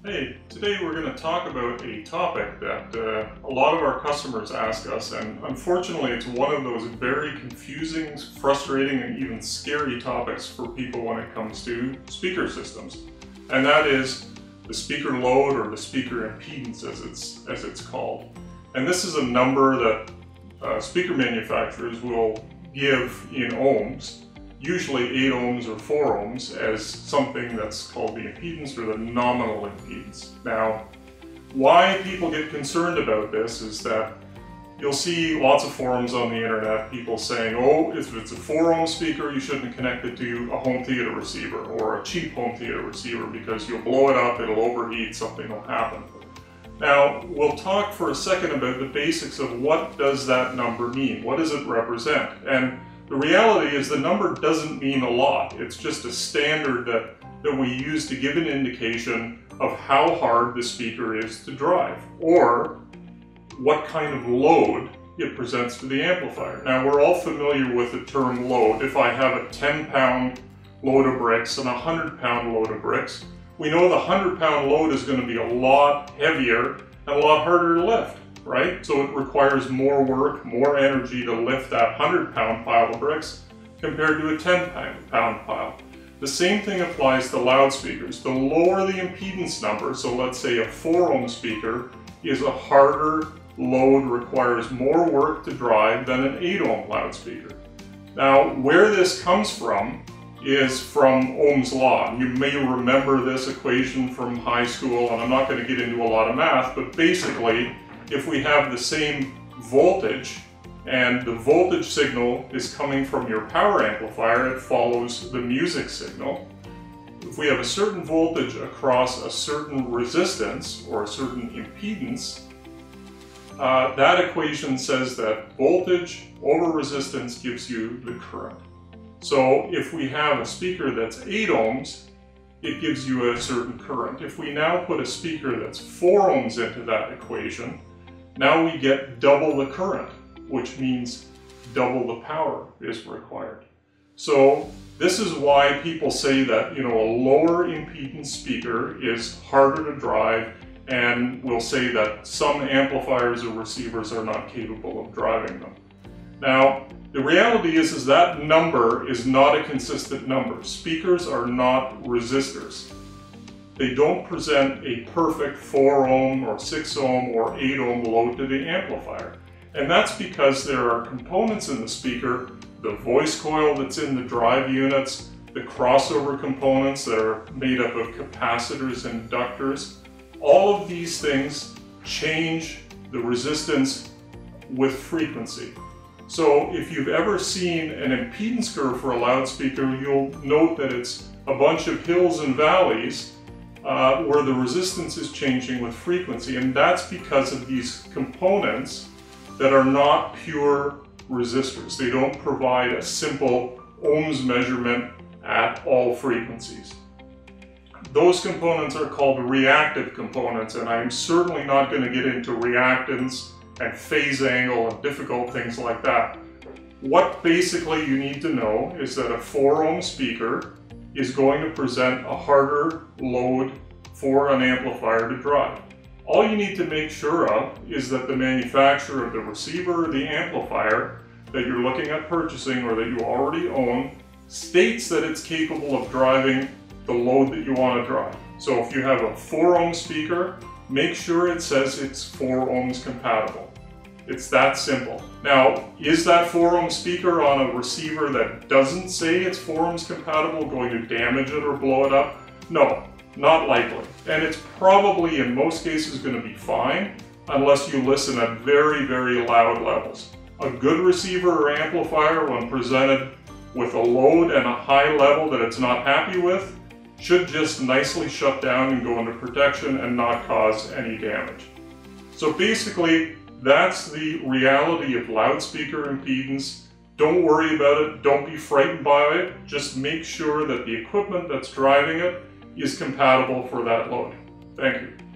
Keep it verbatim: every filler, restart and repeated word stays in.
Hey, today we're going to talk about a topic that uh, a lot of our customers ask us, and unfortunately it's one of those very confusing, frustrating, and even scary topics for people when it comes to speaker systems. And that is the speaker load, or the speaker impedance as it's, as it's called. And this is a number that uh, speaker manufacturers will give in ohms, usually eight ohms or four ohms, as something that's called the impedance or the nominal impedance. Now, why people get concerned about this is that you'll see lots of forums on the internet, people saying, oh, if it's a four ohm speaker, you shouldn't connect it to a home theater receiver or a cheap home theater receiver because you'll blow it up, it'll overheat, something will happen. Now, we'll talk for a second about the basics of what does that number mean? What does it represent? And the reality is the number doesn't mean a lot. It's just a standard that, that we use to give an indication of how hard the speaker is to drive, or what kind of load it presents to the amplifier. Now, we're all familiar with the term load. If I have a ten pound load of bricks and a one hundred pound load of bricks, we know the one hundred pound load is going to be a lot heavier and a lot harder to lift. Right? So it requires more work, more energy to lift that one hundred pound pile of bricks compared to a ten pound pile. The same thing applies to loudspeakers. The lower the impedance number, so let's say a four ohm speaker is a harder load, requires more work to drive than an eight ohm loudspeaker. Now, where this comes from is from Ohm's law. You may remember this equation from high school, and I'm not going to get into a lot of math, but basically, if we have the same voltage and the voltage signal is coming from your power amplifier, it follows the music signal. If we have a certain voltage across a certain resistance or a certain impedance, uh, that equation says that voltage over resistance gives you the current. So if we have a speaker that's eight ohms, it gives you a certain current. If we now put a speaker that's four ohms into that equation, now we get double the current, which means double the power is required. So this is why people say that, you know, a lower impedance speaker is harder to drive, and we'll say that some amplifiers or receivers are not capable of driving them. Now, the reality is, is that number is not a consistent number. Speakers are not resistors. They don't present a perfect four ohm or six ohm or eight ohm load to the amplifier. And that's because there are components in the speaker, the voice coil that's in the drive units, the crossover components that are made up of capacitors and inductors. All of these things change the resistance with frequency. So if you've ever seen an impedance curve for a loudspeaker, you'll note that it's a bunch of hills and valleys Uh, where the resistance is changing with frequency, and that's because of these components that are not pure resistors. They don't provide a simple ohms measurement at all frequencies. Those components are called reactive components, and I'm certainly not going to get into reactance and phase angle and difficult things like that. What basically you need to know is that a four ohm speaker is going to present a harder load for an amplifier to drive. All you need to make sure of is that the manufacturer of the receiver or the amplifier that you're looking at purchasing or that you already own states that it's capable of driving the load that you want to drive. So if you have a four ohm speaker, make sure it says it's four ohms compatible. It's that simple. Now, is that four ohm speaker on a receiver that doesn't say it's four ohms compatible going to damage it or blow it up? No, not likely. And it's probably in most cases going to be fine unless you listen at very, very loud levels. A good receiver or amplifier, when presented with a load and a high level that it's not happy with, should just nicely shut down and go into protection and not cause any damage. So basically, that's the reality of loudspeaker impedance. Don't worry about it. Don't be frightened by it. Just make sure that the equipment that's driving it is compatible for that load. Thank you.